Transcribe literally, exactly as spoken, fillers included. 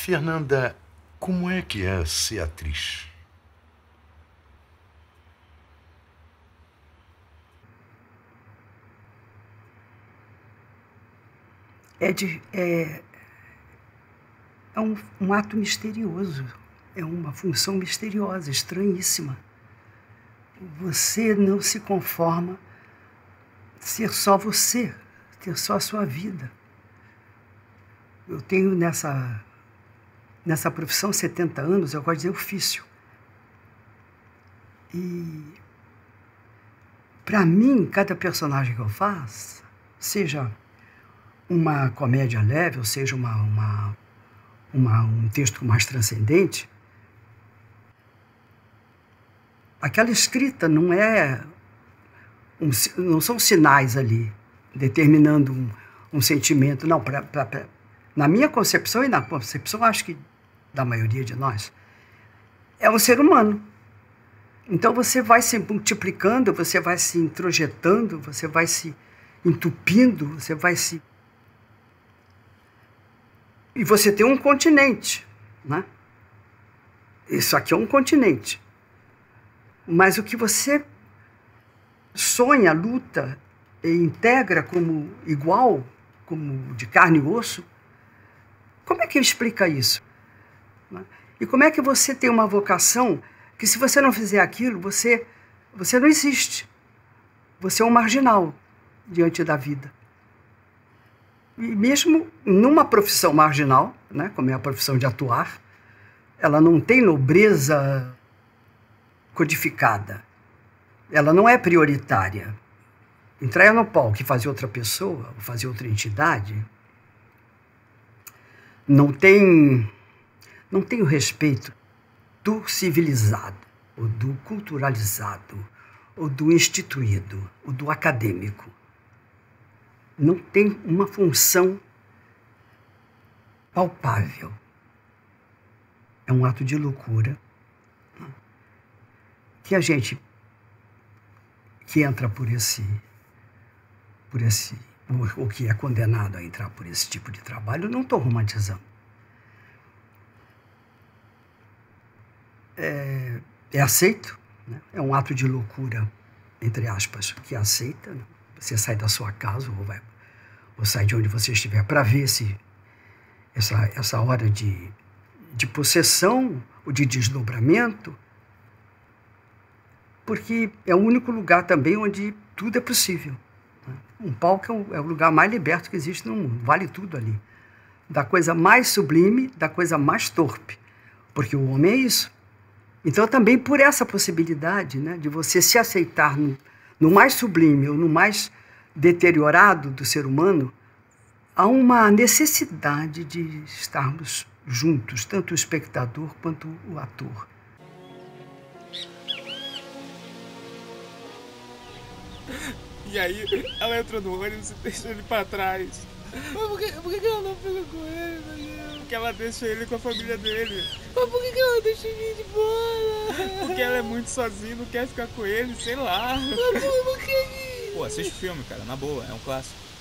Fernanda, como é que é ser atriz? É, de, é, é um, um ato misterioso, é uma função misteriosa, estranhíssima. Você não se conforma ser só você, ter só a sua vida. Eu tenho nessa, nessa profissão setenta anos, eu gosto de dizer ofício. E, para mim, cada personagem que eu faço, seja uma comédia leve, ou seja, uma, uma, uma, um texto mais transcendente, aquela escrita não é um, não são sinais ali determinando um, um sentimento, não. Pra, pra, pra, na minha concepção e na concepção, acho que da maioria de nós, é um ser humano. Então você vai se multiplicando, você vai se introjetando, você vai se entupindo, você vai se... E você tem um continente, né? Isso aqui é um continente. Mas o que você sonha, luta e integra como igual, como de carne e osso, como é que explica isso? E como é que você tem uma vocação que, se você não fizer aquilo, você, você não existe. Você é um marginal diante da vida. E mesmo numa profissão marginal, né, como é a profissão de atuar, ela não tem nobreza codificada. Ela não é prioritária. Entrar no palco e fazer outra pessoa, fazer outra entidade, não tem, não tem o respeito do civilizado, ou do culturalizado, ou do instituído, ou do acadêmico. Não tem uma função palpável. É um ato de loucura que a gente que entra por esse, por esse, ou que é condenado a entrar por esse tipo de trabalho, eu não estou romantizando. É, é aceito, né? É um ato de loucura, entre aspas, que é aceita, né? Você sai da sua casa ou, vai, ou sai de onde você estiver para ver esse, essa, essa hora de, de possessão ou de desdobramento, porque é o único lugar também onde tudo é possível. Né? Um palco é o, é o lugar mais liberto que existe no mundo, vale tudo ali. Da coisa mais sublime, da coisa mais torpe, porque o homem é isso. Então, também por essa possibilidade, né, de você se aceitar no, no mais sublime ou no mais deteriorado do ser humano, há uma necessidade de estarmos juntos, tanto o espectador quanto o ator. E aí, ela entrou no ônibus e deixou ele pra trás. Mas por que, por que ela não fica com ele, meu Deus? Porque ela deixa ele com a família dele. Mas por que ela deixa ele de fora? Porque ela é muito sozinha e não quer ficar com ele, sei lá. Mas por que... Pô, assiste o filme, cara, na boa, é um clássico.